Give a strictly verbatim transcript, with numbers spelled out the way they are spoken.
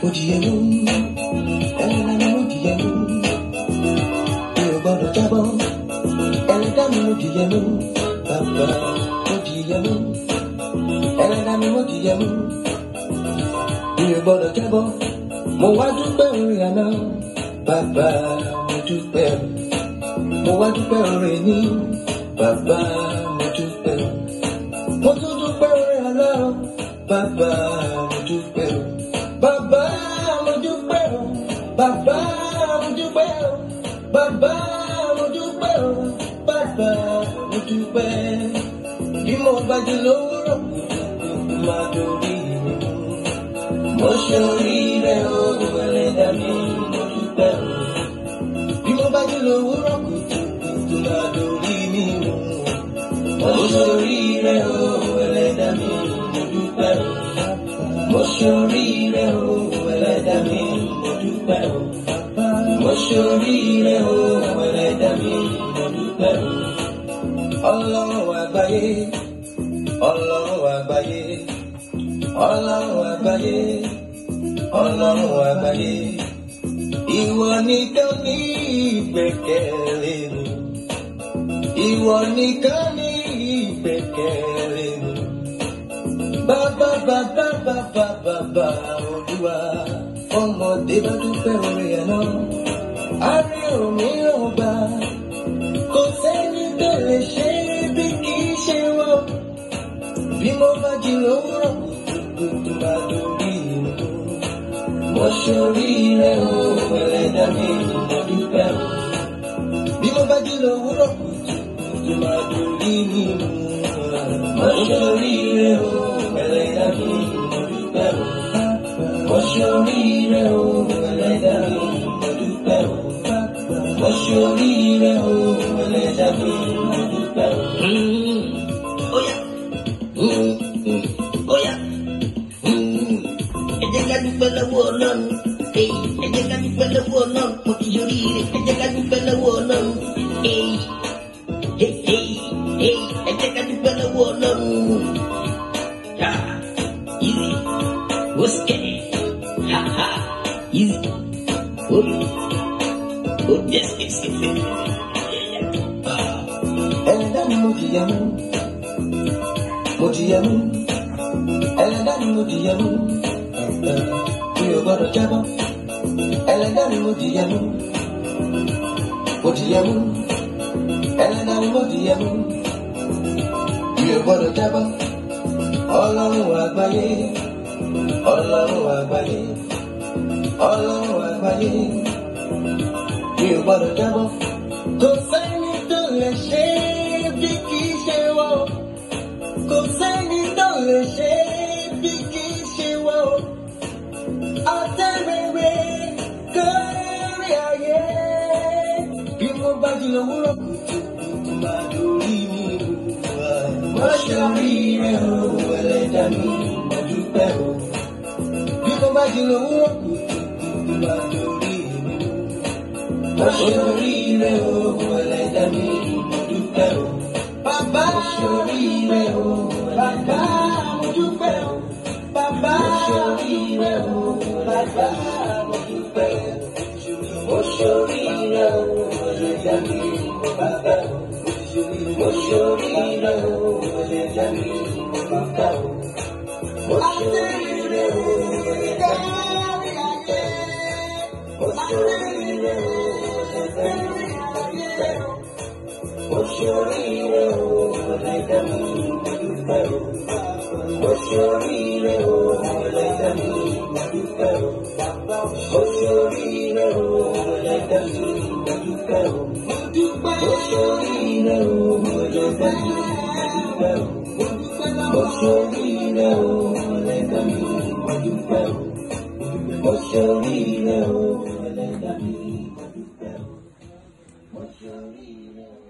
Ojiyemu, ẹlẹ́dàá mi ojiyemu, mi ò gbọ́dọ̀ jábọ́. Ẹlẹ́dàá mi ojiyemu, bàbá ojiyemu, ẹlẹ́dàá mi ojiyemu, mi ò gbọ́dọ̀ jábọ́. Mo wá dúpẹ́ orí àná, bàbá mo dúpẹ́. Mo wá dúpẹ́ orí ní, bàbá mo dúpẹ́. Mo tún dúpẹ́ orí àná, bàbá mo dúpẹ́. Bàbá mo dúpẹ́ o, bàbá mo dúpẹ́ o, bàbá mo dúpẹ́ o, bàbá mo dúpẹ́. Bí mo bá jí lówùúrọ̀ kùtùkùtù máa dorí mi mú. Mo ṣe oríire o, ẹlẹ́dàá mi mo dúpẹ́ o. Bí mo bá jí lówùúrọ̀ kùtùkùtù máa dorí mi mú. Mo ṣe oríire o, ẹlẹ́dàá mi mo dúpẹ́ o. Mo ṣe oríire o, ẹlẹ́dàá mi mo dúpẹ́ o. Mo ṣe oríire o, ẹlẹ́dàá mi mo dúpẹ́ o. Ọlọ́run àgbáyé, Ọlọ́run àgbáyé, Ọlọ́run àgbáyé, Ọlọ́run àgbáyé. Ìwọ nìkan ní ìgbẹ́kẹ̀lé mi. Ìwọ nìkan ní ìgbẹ́kẹ̀lé mi. Bàbá bàbá bàbá bàbá Olúwa, ọmọdé bá dúpẹ́ orí ẹ̀ náà. A rí òmíràn gbà, kò sẹ́ni tó lè ṣe bí kì í ṣe wọ́n. Bí mo bá jí lówùúrọ̀ kùtùkùtù máa dorí mi. Mo ṣe oríire o, ẹlẹ́dàá mi mo dúpẹ́ o. Bí mo bá jí lówùúrọ̀ kùtùkùtù máa dorí mi. Mo ṣe oríire o, ẹlẹ́dàá mi mo dúpẹ́ o. Mo ṣe oríire o, ẹlẹ́dàá mi mo dúpẹ́ o. Mo ṣe oríire o, ẹlẹ́dàá mi mo dúpẹ́ o. Óyá, óyá, ẹ jẹ́ ká dúpẹ́ lọ́wọ́ Ọlọ́run. Ẹ jẹ́ ká dúpẹ́ lọ́wọ́ Ọlọ́run. Mo ti ṣoríire, ẹ jẹ́ ká dúpẹ́ lọ́wọ́ Ọlọ́run. Ẹ jẹ́ ká dúpẹ́ lọ́wọ́ Ọlọ́run. Easy, what's getting? Ha ha, easy. Oh, oh, yes, yes, yes. Ẹlẹ́dàá mi mo jìyàmú, mo jìyàmú. Ẹlẹ́dàá mi mo jìyàmú, mi ò gbọ́dọ̀ jábọ́. Ẹlẹ́dàá mi mo jìyàmú, mo jìyàmú. Ẹlẹ́dàá mi mo jìyàmú, mi ò gbọ́dọ̀ jábọ́. Ọlọ́run àgbáyé, Ọlọ́run àgbáyé, Ọlọ́run àgbáyé, mi ò gbọ́dọ̀ jábọ́. Kò sẹ́ni tó lè ṣe bí kì í ṣe wọ́n. Kò sẹ́ni tó lè ṣe bí kì í ṣe wọ́n. Àtẹ̀rẹ̀rẹ̀ kárí ayé. Bí mo bá jí lówùúrọ̀ kùtùkùtù máa dorí mi mú. Mo ṣe oríire o, ẹlẹ́dàá mi mo dúpẹ́ o. Bí mo bá jí lówùúrọ̀ kùtùkùtù máa dorí mi mú. Mo ṣe oríire o, ẹlẹ́dàá mi mo dúpẹ́ o. Bàbá mo ṣe oríire o, bàbá mo dúpẹ́ o. Bàbá mo ṣe oríire o, bàbá mo dúpẹ́ o. Mo ṣe oríire o, ẹlẹ́dàá mi mo dúpẹ́ o. Mo ṣe oríire o, ẹlẹ́dàá mi mo dúpẹ́ o. Mo ṣe oríire o, ẹlẹ́dàá mi mo dúpẹ́ o. Mo ṣe oríire o, ẹlẹ́dàá mi mo dúpẹ́ o. Mo ṣe oríire o, ẹlẹ́dàá mi mo dúpẹ́ o. Mo ṣe oríire o, ẹlẹ́dàá mi mo dúpẹ́ o. Mo ṣe oríire o, ẹlẹ́dàá mi mo dúpẹ́ o. Mo ṣe oríire o, ẹlẹ́dàá mi mo dúpẹ́ o. Mo ṣe oríire o, ẹlẹ́dàá mi mo dúpẹ́ o. Mo ṣe oríire o, ẹlẹ́dàá mi mo dúpẹ́ o. Mo ṣe oríire o.